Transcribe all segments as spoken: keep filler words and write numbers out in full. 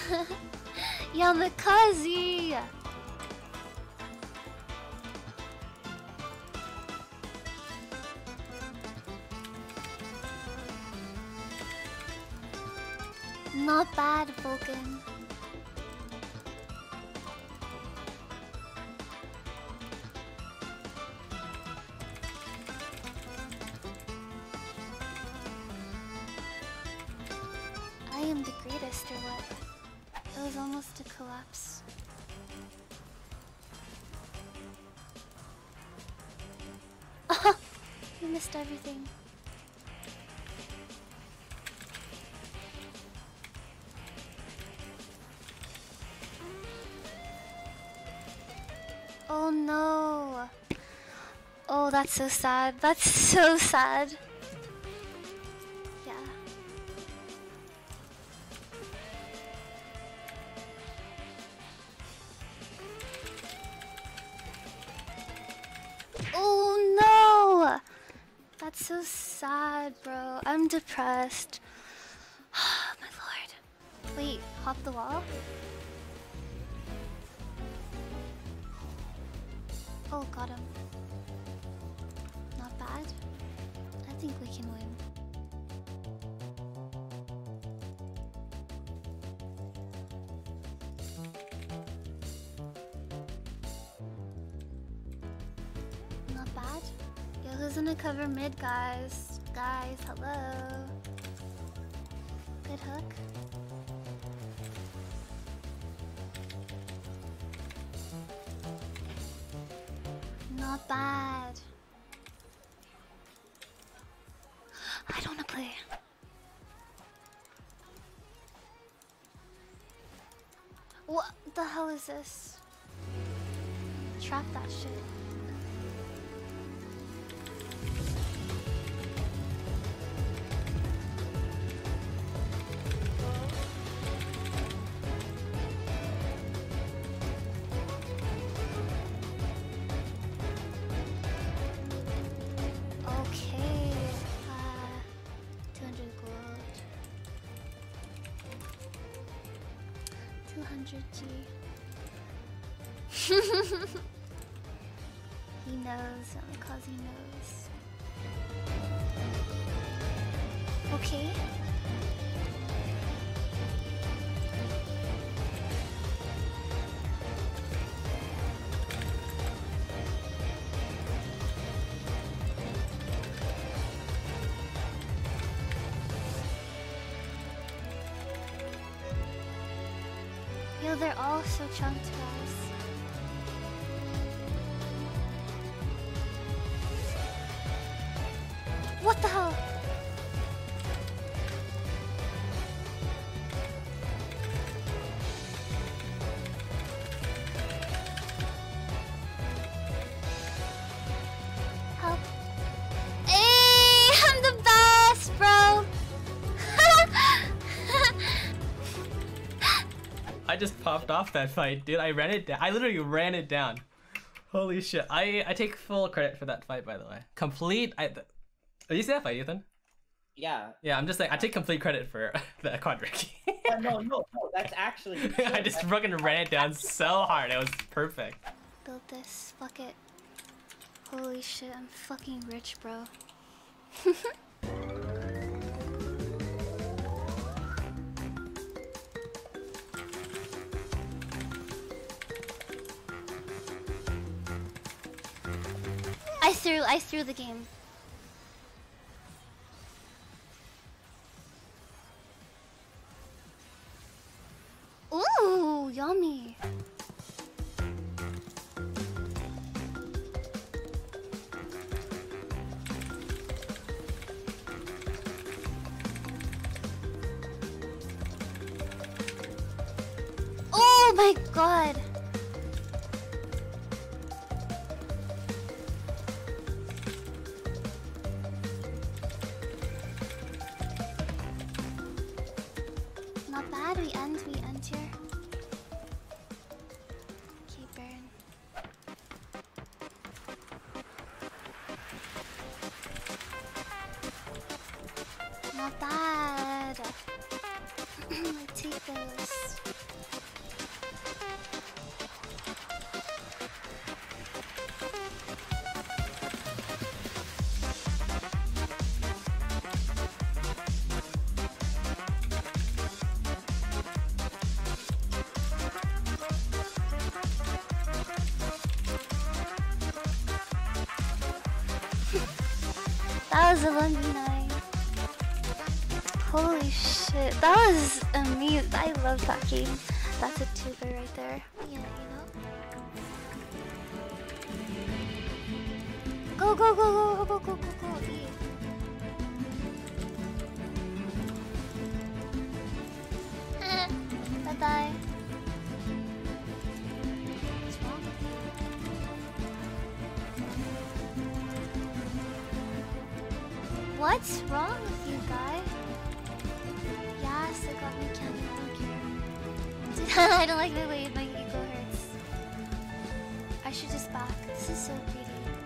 Yamakazi! Not bad, Vulcan. I am the greatest, or what? It was almost a collapse. You missed everything. Oh no. Oh, that's so sad. That's so sad. Yeah. Oh no! That's so sad, bro. I'm depressed. My lord. Wait, hop the wall? Oh, got him. Not bad. I think we can win. Not bad. Yo, who's gonna cover mid, guys? Guys, hello. Good hook. Not bad. I don't wanna play. What the hell is this? Trap that shit. Okay, uh, two hundred gold. two hundred G. He knows, because he knows. Okay. Yo, they're all so chunked, guys. What the hell? Help. Hey, I'm the best, bro. I just popped off that fight, dude. I ran it down. I literally ran it down. Holy shit. I, I take full credit for that fight, by the way. Complete. I, th oh, you see that fight, Ethan? Yeah. Yeah, I'm just like, I take complete credit for the quadric. Yeah, no, no, no, that's actually. I just fucking ran it down so hard. It was perfect. Build this. Fuck it. Holy shit, I'm fucking rich, bro. I threw, I threw the game. Ooh, yummy. Oh my god. Not bad, we end, we end here. Okay, burn. Not bad. I take those. That was a one v nine. Holy shit. That was amazing. I love that game. That's a tuber right there. Yeah, you know? Go, go, go, go, go, go, go, go, E. Bye-bye. What's wrong with you? What's wrong with you, guy? Yes, it got me candy. I don't care. Dude, I don't like the way my ego hurts. I should just back. This is so greedy.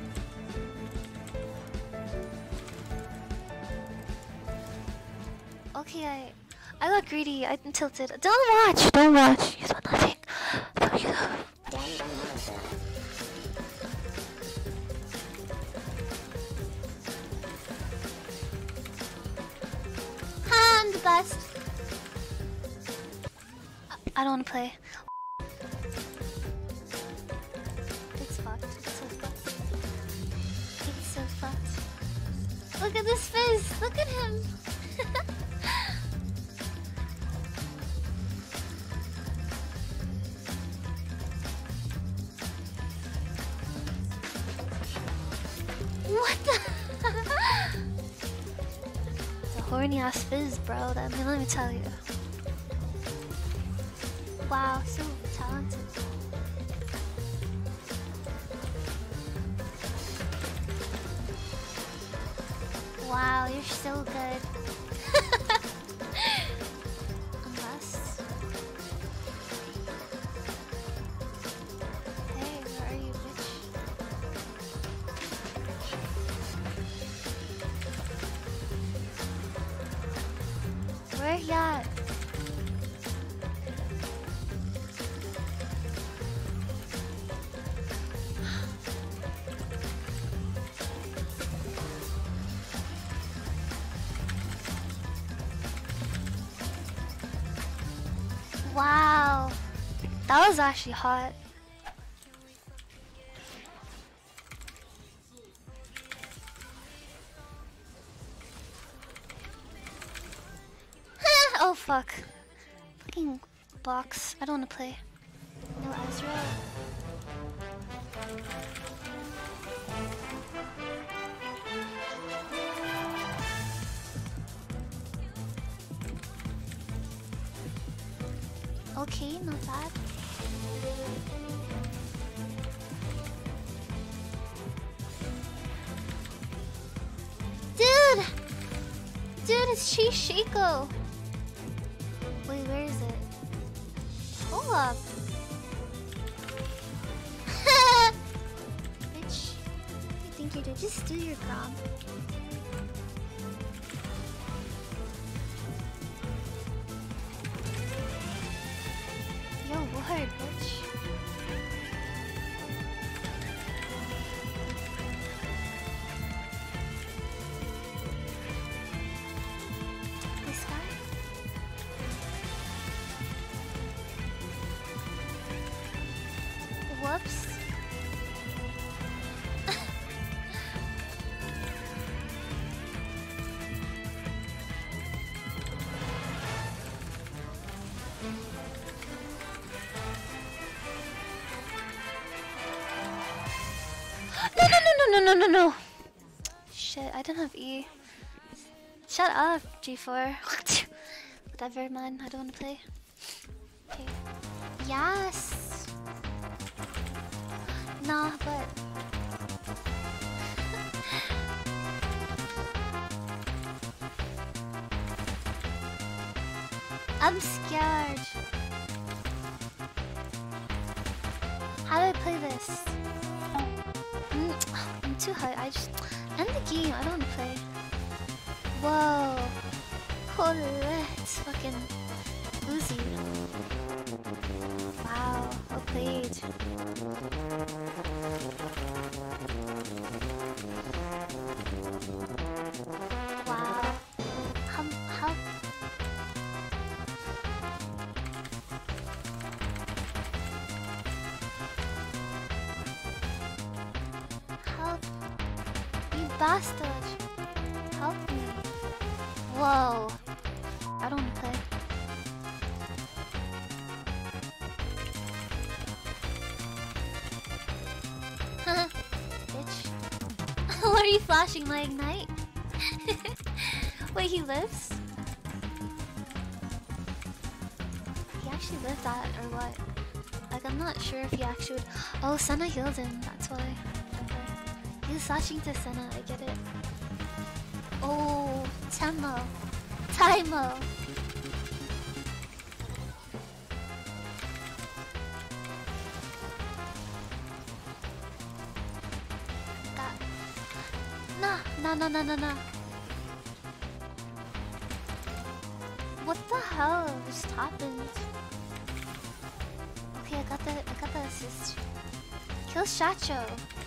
Okay, I I got greedy. I tilted. Don't watch. Don't watch. You saw nothing. There you go. I'm the best. I don't want to play. It's fucked. It's so fucked. It's so fucked. Look at this face. Look at him. What the? It's a horny ass fizz, bro. That, I mean, let me tell you. Wow, so talented. Wow, you're so good. Unless. Hey, where are you, bitch? Where you at? Wow, that was actually hot. Oh fuck. Fucking box. I don't want to play. No Ezra. Okay, not bad. Dude! Dude, it's Shishiko! Wait, where is it? Hold up! Bitch. I think you're doing. Just do your job. Yo, word, bitch. This guy? Whoops. No, no, no, no, no, no, no. Shit, I don't have E. Shut up, G four. Whatever, man. I don't want to play. Okay. Yes. Nah, but. I'm scared. How do I play this? Mm, I'm too high. I just end the game. I don't want to play. Whoa. Holy, it's fucking Uzi. Wow. Well played. Wow. How how How you bastard. Whoa. I don't play. Haha. Bitch. What are you flashing, my ignite? Wait, he lives? He actually lived that, or what? Like, I'm not sure if he actually would... Oh, Senna healed him, that's why. Okay. He was flashing to Senna, I get it. Oh, Temo. Taimo. Nah, nah, nah, nah, nah, nah. What the hell just happened? Okay, I got the, I got the assist. Kill Shacho.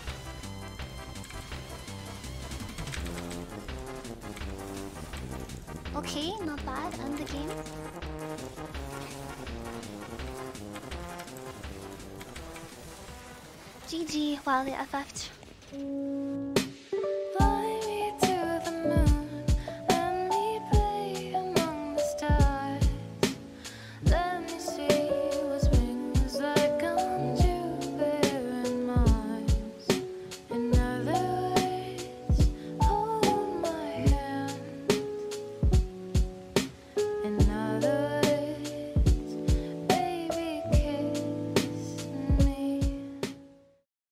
Okay, not bad. End the game. G G, Wildly F F'd.